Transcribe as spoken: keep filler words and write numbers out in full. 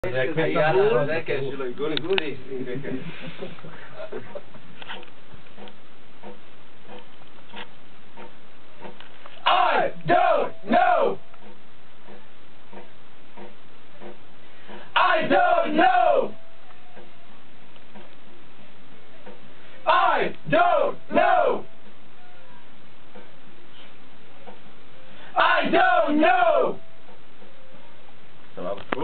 יאללה, זה כן שלו, גולי גולי. I don't know. I don't know. I don't know. I don't know.